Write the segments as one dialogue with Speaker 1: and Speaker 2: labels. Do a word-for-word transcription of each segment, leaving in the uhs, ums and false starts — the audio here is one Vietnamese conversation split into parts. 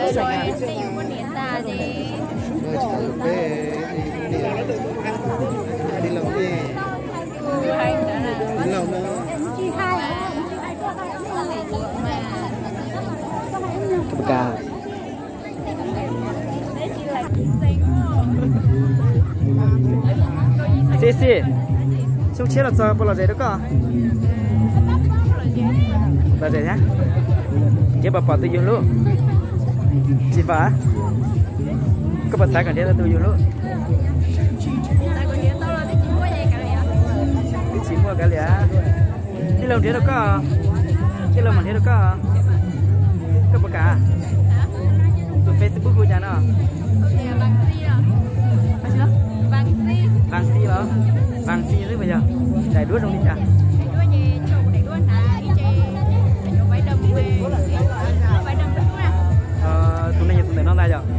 Speaker 1: rồi em đi muốn điện ta thì
Speaker 2: đi lâu đi đi lâu nữa
Speaker 3: cả xí xí chúng chết là giờ bao giờ đó cơ bao giờ nhá chế bà bỏ tôi dùng luôn chị phá các bạn sai cả đấy là tôi dùng luôn cái chỉ mua cái lẻ cái lồng thế đó cơ cái lồng mà thế đó cơ các bạn cả từ Facebook của nhà nó vàng xi đó vàng xi đấy bây giờ đầy đuốt không đi chả ờ tụi này tụi này nó ra rồi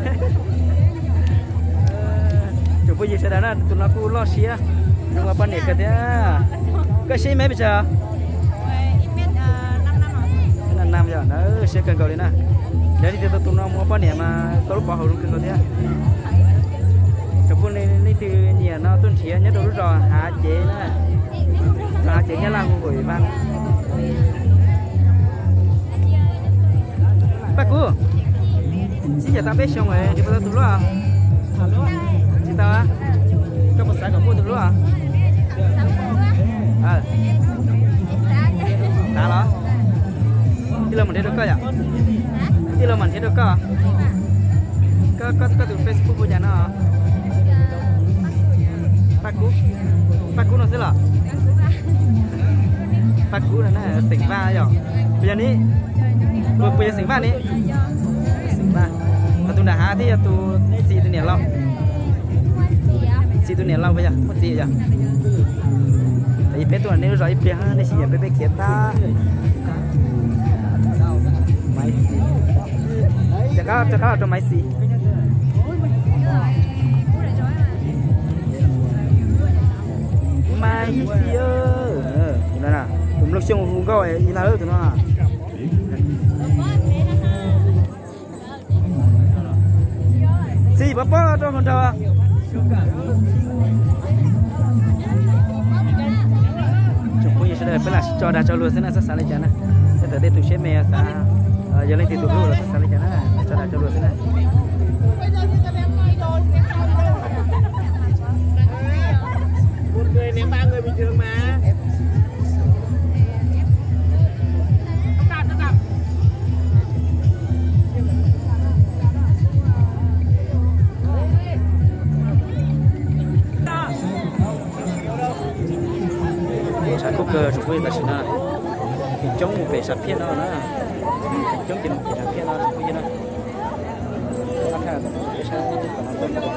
Speaker 3: chủ bây giờ sẽ đó là tụi nó cứ lo xía nhưng mà ban này cái thế cái xí mấy bây giờ năm năm giờ nó sẽ cần cầu đi nè để đi tụi nó mua ban này mà có lúc bảo hậu luôn cần cầu thế cái này lấy từ nhà nó tuân chỉ nhất đồ rồi hạ chế nè hạ chế nhất là của ủy ban bác cô xin chào tạm biệt xong rồi thì bây giờ tụi nó chị tao á có một sáng của cô tụi nó à à đã đó đi làm mình thấy được coi à đi làm mình thấy được coi có có có từ Facebook của nhà nó bác cú bác cú nó sẽ là bác cú là nó sỉnh va rồi bây giờ ní bây bây giờ sỉnh va ní sỉnh va mà tôi đã há thì tôi xì tôi nhảy lâu xì tôi nhảy lâu bây giờ mất gì giờ tại vì bé tôi nếu rồi bé ha để xì bé bé kia ta máy xì chắc là chắc là cho máy xì mai xí ơ, đây nè, tụi nó xong không có gì nào tụi nó. Xí bắp bắp cho con trâu. Chúng tôi sẽ phải là cho đã cho luôn sẽ là sát lại chán nè. Sẽ tới đây tụi sẽ mè sa, giờ lên thì tụi luôn là sát lại chán nè, cho đã cho luôn sẽ nè.
Speaker 2: Người ném ba người bình thường mà.
Speaker 3: Sản cúc cơ chúng tôi là xin nào chống một cái sản phiên đó nữa chống tiền một cái sản phiên đó chúng tôi nữa bắt ra cái sản còn nó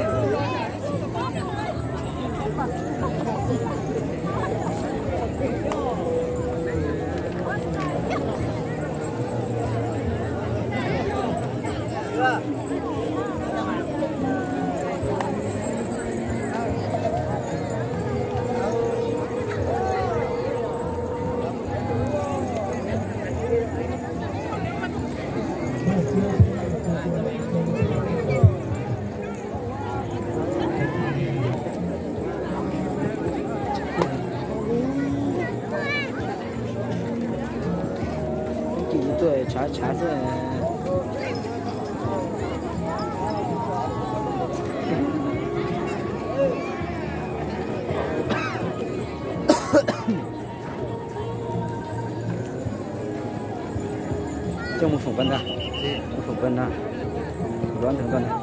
Speaker 3: 对，查查是。cho một phỏng vấn ra, một phỏng vấn ra, đoán thử con này.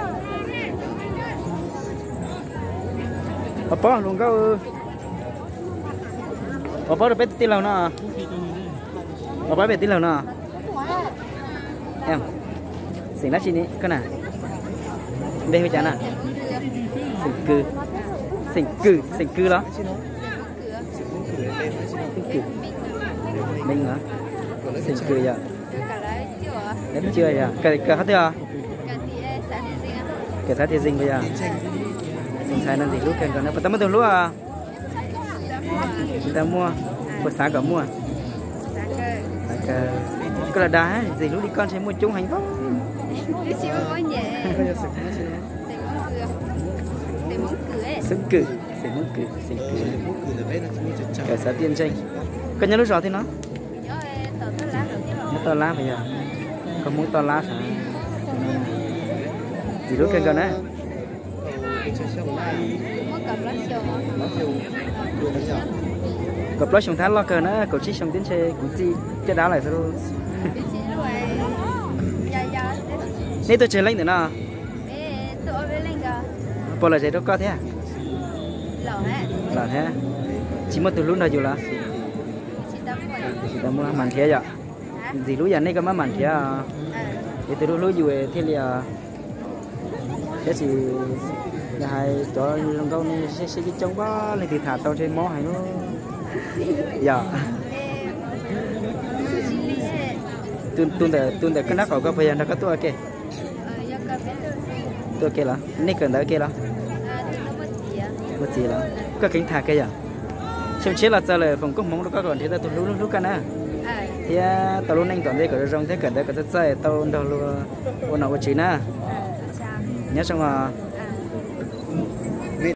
Speaker 3: Apa luôn kau? Apa dapat tin lâu nè? Apa dapat tin lâu nè? Em, xỉn lá chi ní, cái nào? Đây hơi chán à? Xỉn cừ, xỉn cừ, xỉn cừ đó. Xỉn cừ, mình hả? Xỉn cừ giờ. Hết chưa giờ? Cái cái hết chưa? Cái sát thì dinh bây giờ. Mình xài nên gì lúc cần còn nó, tao mới từ lúc à? Chúng ta mua, buổi sáng có mua. Sáng cơ. cái là đá gì lúc đi con sẽ mua chung hành phúc
Speaker 1: cái chiếu có nhẹ để mong cười
Speaker 3: sức cử sẽ muốn cử sẽ cử cái xã tiên tranh cái nhớ lúc rõ thì nó nhớ to lá bây giờ có muốn to lá sao gì lúc cái gần á cặp lót sông Thái lo cờ nó cậu chỉ sông tiến xe cũng gì cái đá lại sao nếu tôi chơi lên nữa nó bao giờ chơi đâu có thế à là thế chỉ một từ lúc nào dù là chỉ tao muốn màn thế vậy gì lúc giờ này có màn thế à thì từ lúc lúc dù thế là thế thì hai cho lần câu này sẽ sẽ trong quá lên thì thả tao trên mó hay nó dạ tuần tuần để tuần để cái nắp ở cái bây giờ nó có tôi kì tôi kì là này cần tới kì là một gì là có kính thả kì à xem chế là giờ là phòng công mong nó có còn thế ta tụi lúc lúc cái nè thì tao lúc anh còn đây có rong thế cần đây có rất dễ tao đâu luôn ôn nào một chỉ nè nhớ xong à